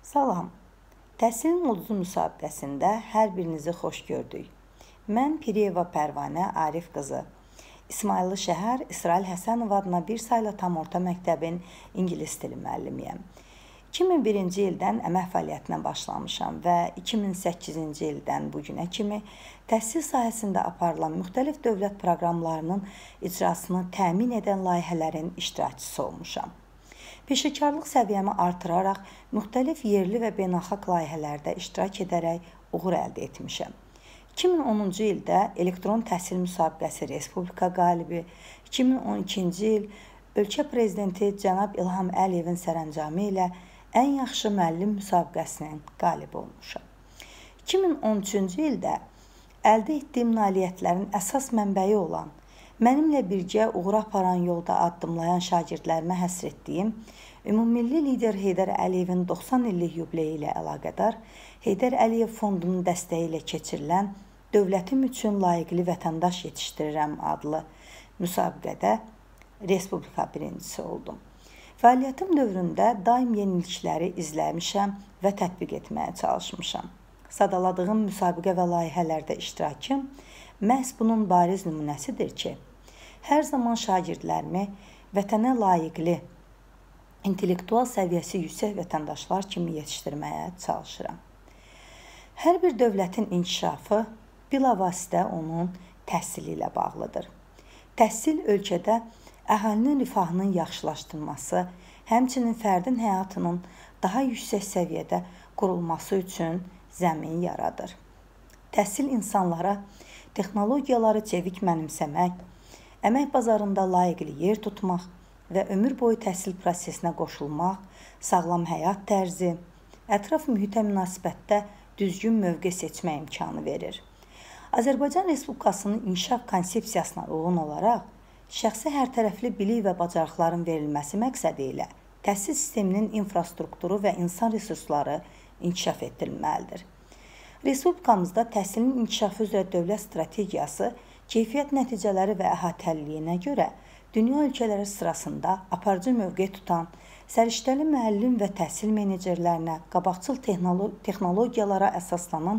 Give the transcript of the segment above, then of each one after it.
Salam, Təhsilin Ulduzu müsabiqəsində hər birinizi xoş gördük. Mən Piriyeva Pərvanə Arif qızı, İsmayıllı şəhər İsrail Həsənov adına bir saylı tam orta məktəbin ingilis dili müəllimiyəm. 2001-ci ildən əmək fəaliyyətinə başlamışam və 2008-ci ildən bugünə kimi təhsil sahəsində aparılan müxtəlif dövlət proqramlarının icrasını təmin edən layihələrin iştirakçısı olmuşam. Peşəkarlıq səviyyəmi artıraraq müxtəlif yerli və beynəlxalq layihələrdə iştirak edərək uğur əldə etmişəm. 2010-cu ildə elektron təhsil müsabiqəsi respublika qalibi, 2012-ci il ölkə prezidenti cənab İlham Əliyevin sərəncamı ilə ən yaxşı müəllim müsabiqəsinin qalibi olmuşam. 2013-cü ildə əldə etdiyim nailiyyətlərin əsas mənbəyi olan, mənimlə birgə uğura aparan yolda addımlayan şagirdlərimə həsr etdiyim Ümummilli lider Heydər Əliyevin 90 illik yubileyi ilə əlaqədar Heydər Əliyev fondunun dəstəyi ilə keçirilən Dövlətim üçün layiqli vətəndaş yetişdirirəm adlı müsabiqədə respublika birincisi oldum. Fəaliyyətim dövründə daim yenilikləri izləmişəm və tətbiq etməyə çalışmışam. Sadaladığım müsabiqə və layihələrdə iştirakım məhz bunun bariz nümunəsidir ki, hər zaman şagirdlərimi vətənə layiqli, intellektual səviyyəsi yüksək vətəndaşlar kimi yetişdirməyə çalışıram. Hər bir dövlətin inkişafı bilavasitə onun təhsili ilə bağlıdır. Təhsil ölkədə əhalinin rifahının yaxşılaşdırılması, həmçinin fərdin həyatının daha yüksək səviyyədə qurulması üçün zəmin yaradır. Təhsil insanlara texnologiyaları çevik mənimsəmək, əmək bazarında layiqli yer tutmaq və ömür boyu təhsil prosesinə qoşulmaq, sağlam həyat tərzi, ətraf mühitə münasibətdə düzgün mövqe seçmə imkanı verir. Azərbaycan Respublikasının inkişaf konsepsiyasına uyğun olaraq, şəxsi hərtərəfli bilik və bacarıqların verilməsi məqsədi ilə təhsil sisteminin infrastrukturu və insan resursları inkişaf etdirilməlidir. Respublikamızda təhsilin inkişafı üzrə dövlət strategiyası keyfiyyət nəticələri və əhatəliliyinə görə dünya ölkələri sırasında aparıcı mövqe tutan, səriştəli müəllim və təhsil menecerlərinə qabaqcıl texnologiyalara əsaslanan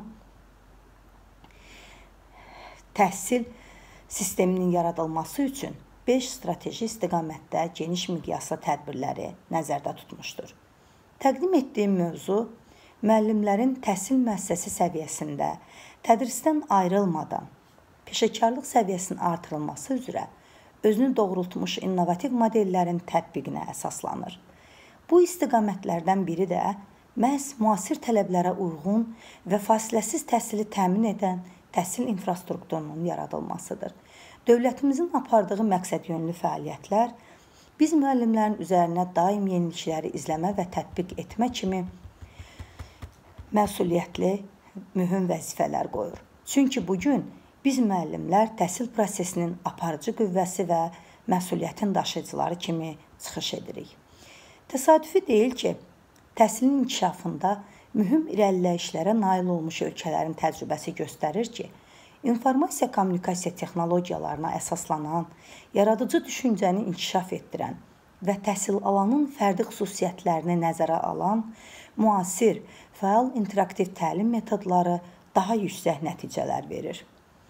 təhsil sisteminin yaradılması üçün 5 strateji istiqamətdə geniş miqyaslı tədbirləri nəzərdə tutmuşdur. Təqdim etdiyim mövzu müəllimlərin təhsil müəssisəsi səviyyəsində tədrisdən ayrılmadan peşəkarlıq səviyyəsinin artırılması üzrə özünü doğrultmuş innovativ modellərin tətbiqinə əsaslanır. Bu istiqamətlərdən biri də məhz müasir tələblərə uyğun və fasiləsiz təhsili təmin edən təhsil infrastrukturunun yaradılmasıdır. Dövlətimizin apardığı məqsədyönlü fəaliyyətlər biz müəllimlərin üzərinə daim yenilikləri izləmə və tətbiq etmə kimi məsuliyyətli, mühüm vəzifələr qoyur. Çünki bugün biz müəllimlər təhsil prosesinin aparıcı qüvvəsi və məsuliyyətin daşıyıcıları kimi çıxış edirik. Təsadüfi deyil ki, təhsilin inkişafında mühüm irəliləyişlərə nail olmuş ölkələrin təcrübəsi göstərir ki, informasiya kommunikasiya texnologiyalarına əsaslanan, yaradıcı düşüncəni inkişaf etdirən və təhsil alanın fərdi xüsusiyyətlərini nəzərə alan müasir, fəal interaktiv təlim metodları daha yüksək nəticələr verir.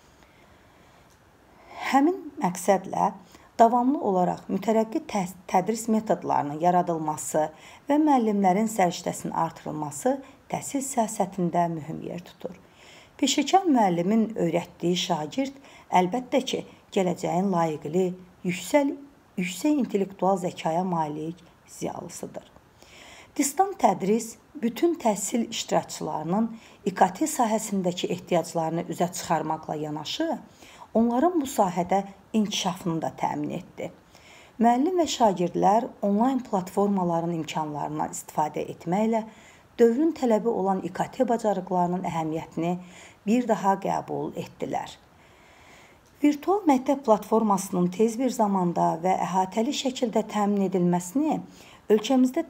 Həmin məqsədlə davamlı olaraq mütərəqqi tədris metodlarının yaradılması və müəllimlərin səriştəsinin artırılması təhsil siyasətində mühüm yer tutur. Peşəkar müəllimin öyrətdiyi şagird əlbəttə ki, gələcəyin layiqli, yüksək intellektual zəkaya malik ziyalısıdır. Distant tədris bütün təhsil iştirakçılarının İKT sahəsindəki ehtiyaclarını üzə çıxarmaqla yanaşı, onların bu sahədə inkişafını da təmin etdi. Müəllim və şagirdlər onlayn platformaların imkanlarından istifadə etməklə dövrün tələbi olan İKT bacarıqlarının əhəmiyyətini bir daha qəbul etdilər. Virtual məktəb platformasının tez bir zamanda və əhatəli şəkildə təmin edilməsini ölkəmizdə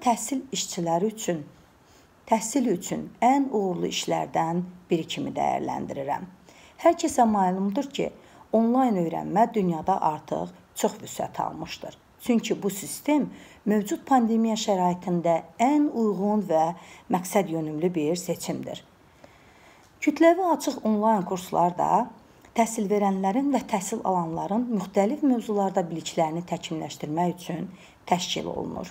təhsil üçün ən uğurlu işlərdən biri kimi dəyərləndirirəm. Hər kəsə məlumdur ki, onlayn öyrənmə dünyada artıq çox vüsət almışdır. Çünki bu sistem mövcud pandemiya şəraitində ən uyğun və məqsəd yönümlü bir seçimdir. Kütləvi açıq onlayn kurslar da təhsil verənlərin və təhsil alanların müxtəlif mövzularda biliklərini təkmilləşdirmək üçün təşkil olunur.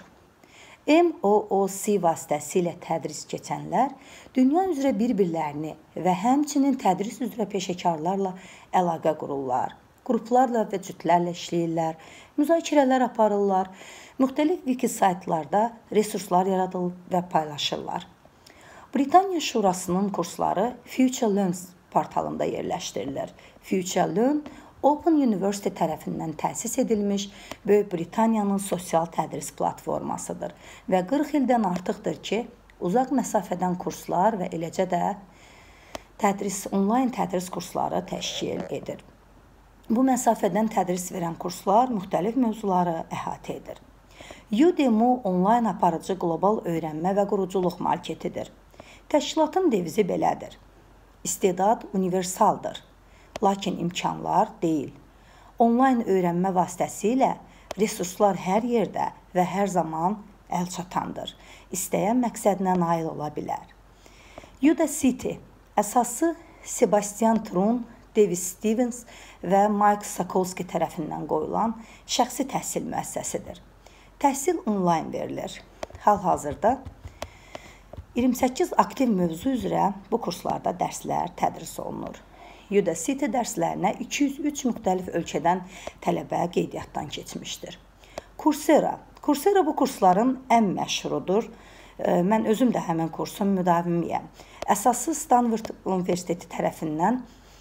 MOOC vasitəsilə tədris keçənlər dünya üzrə bir-birlərini və həmçinin tədris üzrə peşəkarlarla əlaqə qururlar. Qruplarla və cütlərlə işləyirlər, müzakirələr aparırlar, müxtəlif wiki saytlarda resurslar yaradır və paylaşırlar. Britaniya Şurasının kursları FutureLearn portalında yerləşdirilir. FutureLearn Open University tərəfindən təsis edilmiş Böyük Britaniyanın sosial tədris platformasıdır və 40 ildən artıqdır ki, uzaq məsafədən kurslar və eləcə də onlayn tədris kursları təşkil edir. Bu məsafədən tədris verən kurslar müxtəlif mövzuları əhatə edir. Udemy onlayn aparıcı qlobal öyrənmə və quruculuq marketidir. Təşkilatın devizi belədir. İstedad universaldır, lakin imkanlar deyil. Onlayn öyrənmə vasitəsilə resurslar hər yerdə və hər zaman əlçatandır. İstəyən məqsədinə nail ola bilər. Udacity əsası Sebastian Thrun, David Stevens və Mike Sokolski tərəfindən qoyulan şəxsi təhsil müəssisəsidir. Təhsil onlayn verilir. Hal-hazırda 28 aktiv mövzu üzrə bu kurslarda dərslər tədris olunur. Udacity dərslərinə 203 müxtəlif ölkədən tələbə qeydiyyatdan keçmişdir. Coursera bu kursların ən məşhurudur. Mən özüm də həmin kursun müdavimiyəm. Əsası Stanford Universiteti tərəfindən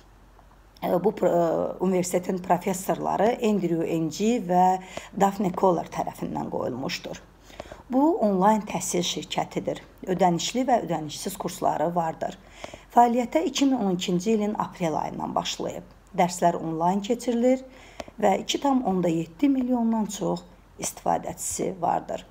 bu universitetin professorları Andrew Ng və Daphne Koller tərəfindən qoyulmuşdur. Bu onlayn təhsil şirkətidir. Ödənişli və ödənişsiz kursları vardır. Fəaliyyətə 2012-ci ilin aprel ayından başlayıb. Dərslər onlayn keçirilir və 2,7 milyondan çox istifadəçisi vardır.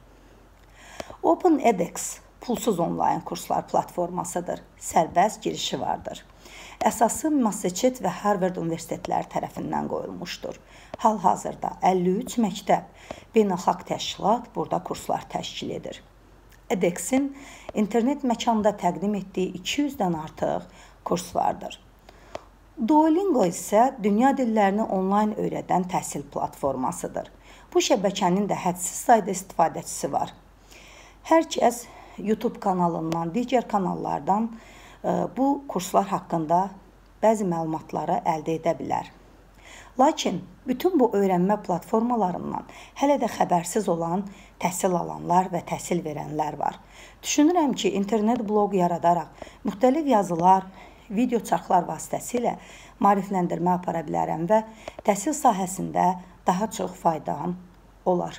OpenEdX pulsuz onlayn kurslar platformasıdır. Sərbəst girişi vardır. Əsası Massachusetts və Harvard universitetləri tərəfindən qoyulmuşdur. Hal-hazırda 53 məktəb, beynəlxalq təşkilat burada kurslar təşkil edir. edX-in internet məkanda təqdim etdiyi 200-dən artıq kurs vardır. Duolingo isə dünya dillərini onlayn öyrədən təhsil platformasıdır. Bu şəbəkənin də hədsiz sayda istifadəçisi var. Hər kəs YouTube kanalından, digər kanallardan bu kurslar haqqında bəzi məlumatları əldə edə bilər. Lakin bütün bu öyrənmə platformalarından hələ də xəbərsiz olan təhsil alanlar və təhsil verənlər var. Düşünürəm ki, internet bloq yaradaraq müxtəlif yazılar, video çarxlar vasitəsilə maarifləndirmə apara bilərəm və təhsil sahəsində daha çox faydam olar.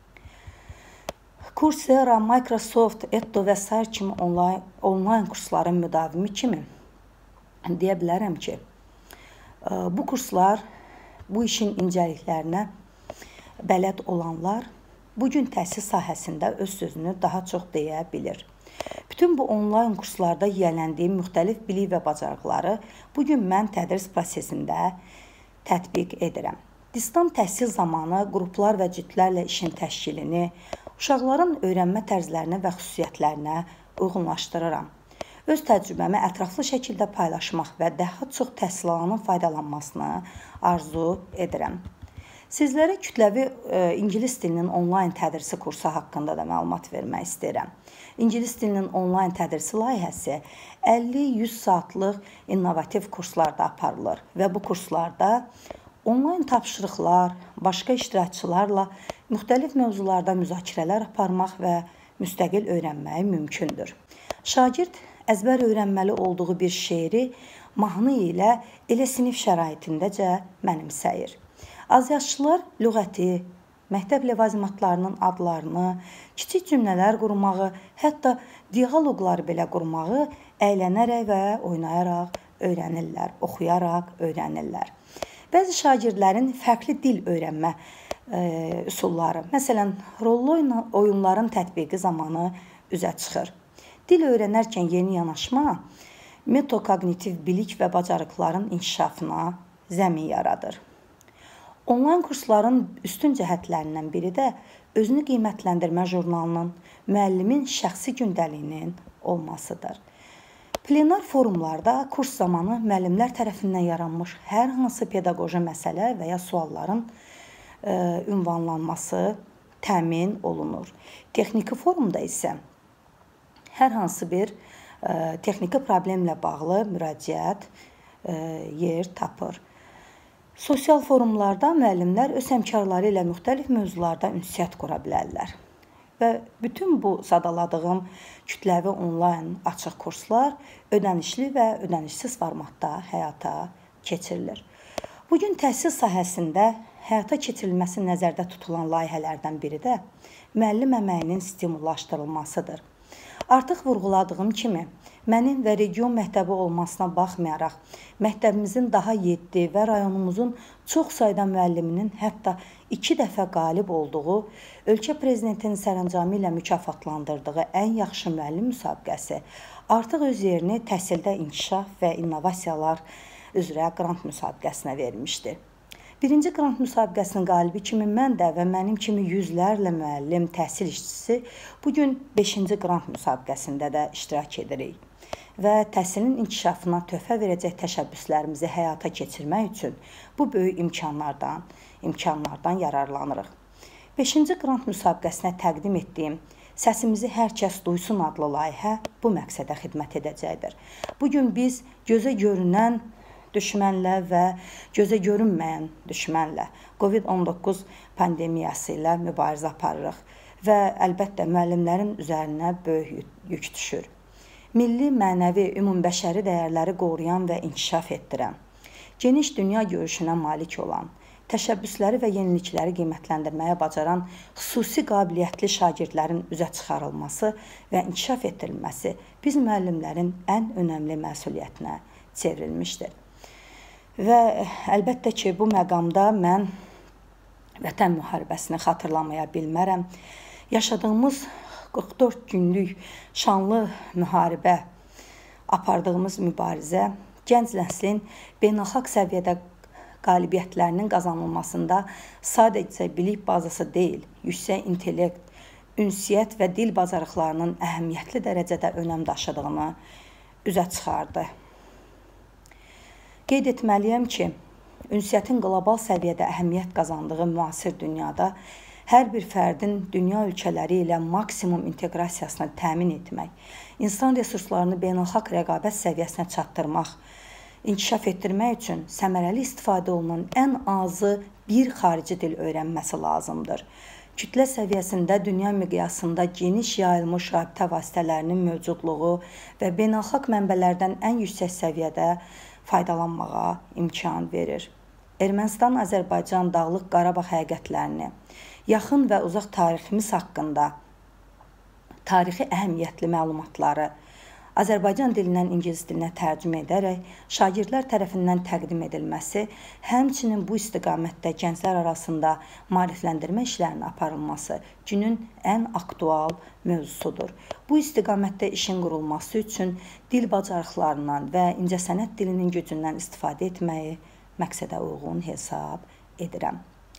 Coursera, Microsoft, Eddo və s. kimi onlayn kursların müdavimi kimi deyə bilərəm ki, bu kurslar, bu işin incəliklərinə bələd olanlar bugün təhsil sahəsində öz sözünü daha çox deyə bilir. Bütün bu onlayn kurslarda yiyələndiyim müxtəlif bilik və bacarıqları bugün mən tədris prosesində tətbiq edirəm. Distant təhsil zamanı qruplar və cütlərlə işin təşkilini, uşaqların öyrənmə tərzlərinə və xüsusiyyətlərinə uyğunlaşdırıram. Öz təcrübəmi ətraflı şəkildə paylaşmaq və daha çox təhsil alanın faydalanmasını arzu edirəm. Sizlərə kütləvi ingilis dilinin onlayn tədrisi kursu haqqında da məlumat vermək istəyirəm. İngilis dilinin onlayn tədrisi layihəsi 50-100 saatlıq innovativ kurslarda aparılır və bu kurslarda onlayn tapşırıqlar, başqa iştirakçılarla müxtəlif mövzularda müzakirələr aparmaq və müstəqil öyrənmək mümkündür. Şagird əzbər öyrənməli olduğu bir şeiri mahnı ilə elə sinif şəraitindəcə mənimsəyir. Azyaşlılar lüğəti, məktəb ləvazimatlarının adlarını, kiçik cümlələr qurmağı, hətta dialoqları belə qurmağı əylənərək və oynayaraq öyrənirlər, oxuyaraq öyrənirlər. Bəzi şagirdlərin fərqli dil öyrənmə üsulları, məsələn, rollu oyunların tətbiqi zamanı üzə çıxır. Dil öyrənərkən yeni yanaşma, metokognitiv bilik və bacarıqların inkişafına zəmin yaradır. Onlayn kursların üstün cəhətlərindən biri də özünü qiymətləndirmə jurnalının, müəllimin şəxsi gündəliyinin olmasıdır. Plenar forumlarda kurs zamanı müəllimlər tərəfindən yaranmış hər hansı pedaqoji məsələ və ya sualların ünvanlanması təmin olunur. Texniki forumda isə hər hansı bir texniki problemlə bağlı müraciət yer tapır. Sosial forumlarda müəllimlər öz həmkarları ilə müxtəlif mövzularda ünsiyyət qura bilərlər. Və bütün bu sadaladığım kütləvi onlayn açıq kurslar ödənişli və ödənişsiz formatda həyata keçirilir. Bugün təhsil sahəsində həyata keçirilməsi nəzərdə tutulan layihələrdən biri də müəllim əməyinin stimullaşdırılmasıdır. Artıq vurğuladığım kimi, mənim və region məktəbi olmasına baxmayaraq, məktəbimizin daha 7 və rayonumuzun çox sayda müəlliminin hətta 2 dəfə qalib olduğu, ölkə prezidentinin sərəncamı ilə mükafatlandırdığı ən yaxşı müəllim müsabiqəsi artıq öz yerini təhsildə inkişaf və innovasiyalar üzrə qrant müsabiqəsinə vermişdir. Birinci qrant müsabiqəsinin qalibi kimi mən də və mənim kimi yüzlərlə müəllim, təhsil işçisi bugün 5-ci qrant müsabiqəsində də iştirak edirik və təhsilin inkişafına töhfə verəcək təşəbbüslərimizi həyata keçirmək üçün bu böyük imkanlardan yararlanırıq. 5-ci qrant müsabiqəsinə təqdim etdiyim Səsimizi hər kəs duysun adlı layihə bu məqsədə xidmət edəcəkdir. Bugün biz gözə görünən düşmənlə və gözə görünməyən düşmənlə COVID-19 pandemiyası ilə mübarizə aparırıq və əlbəttə müəllimlərin üzərinə böyük yük düşür. Milli, mənəvi, ümumbəşəri dəyərləri qoruyan və inkişaf etdirən, geniş dünya görüşünə malik olan, təşəbbüsləri və yenilikləri qiymətləndirməyə bacaran xüsusi qabiliyyətli şagirdlərin üzə çıxarılması və inkişaf etdirilməsi biz müəllimlərin ən önəmli məsuliyyətinə çevrilmişdir. Və əlbəttə ki, bu məqamda mən Vətən müharibəsini xatırlamaya bilmərəm. Yaşadığımız 44 günlük şanlı müharibə, apardığımız mübarizə gənc nəslin beynəlxalq səviyyədə qalibiyyətlərinin qazanılmasında sadəcə bilik bazası deyil, yüksək intellekt, ünsiyyət və dil bacarıqlarının əhəmiyyətli dərəcədə önəm daşıdığını üzə çıxardı. Qeyd etməliyəm ki, ünsiyyətin qlobal səviyyədə əhəmiyyət qazandığı müasir dünyada hər bir fərdin dünya ölkələri ilə maksimum inteqrasiyasını təmin etmək, insan resurslarını beynəlxalq rəqabət səviyyəsinə çatdırmaq, inkişaf etdirmək üçün səmərəli istifadə olunan ən azı bir xarici dil öyrənməsi lazımdır. Kütlə səviyyəsində dünya miqyasında geniş yayılmış rabitə vasitələrinin mövcudluğu və beynəlxalq mənbələrdən ən yüksək səviyyədə faydalanmağa imkan verir. Ermənistan-Azərbaycan Dağlıq Qarabağ həqiqətlərini, yaxın və uzaq tariximiz haqqında tarixi əhəmiyyətli məlumatları Azərbaycan dilindən ingilis dilinə tərcümə edərək şagirdlər tərəfindən təqdim edilməsi, həmçinin bu istiqamətdə gənclər arasında maarifləndirmə işlərinin aparılması günün ən aktual mövzusudur. Bu istiqamətdə işin qurulması üçün dil bacarıqlarından və incəsənət dilinin gücündən istifadə etməyi məqsədə uyğun hesab edirəm.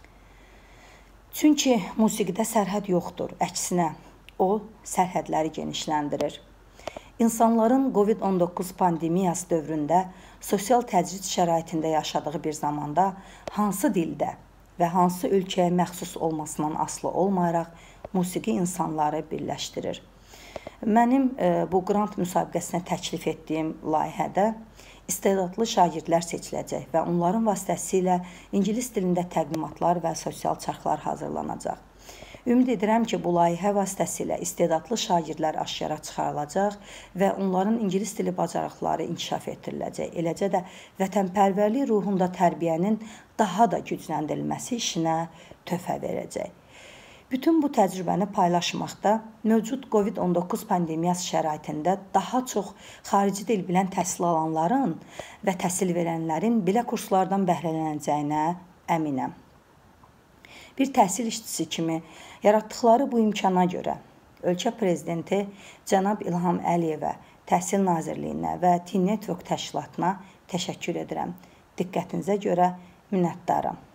Çünki musiqidə sərhəd yoxdur, əksinə o sərhədləri genişləndirir. İnsanların COVID-19 pandemiyası dövründə sosial təcrid şəraitində yaşadığı bir zamanda hansı dildə və hansı ölkəyə məxsus olmasından asılı olmayaraq musiqi insanları birləşdirir. Mənim bu qrant müsabiqəsinə təklif etdiyim layihədə istedadlı şagirdlər seçiləcək və onların vasitəsilə ingilis dilində təqdimatlar və sosial çarxlar hazırlanacaq. Ümid edirəm ki, bu layihə vasitəsilə istedadlı şagirdlər aşkara çıxarılacaq və onların ingilis dili bacarıqları inkişaf etdiriləcək. Eləcə də vətənpərvərlik ruhunda tərbiyənin daha da gücləndirilməsi işinə töhfə verəcək. Bütün bu təcrübəni paylaşmaqda mövcud COVID-19 pandemiyası şəraitində daha çox xarici dil bilən təhsil alanların və təhsil verənlərin belə kurslardan bəhrələnəcəyinə əminəm. Bir təhsil işçisi kimi yaratdıqları bu imkana görə ölkə prezidenti cənab İlham Əliyevə, Təhsil Nazirliyinə və Teen Network təşkilatına təşəkkür edirəm. Diqqətinizə görə minnətdaram.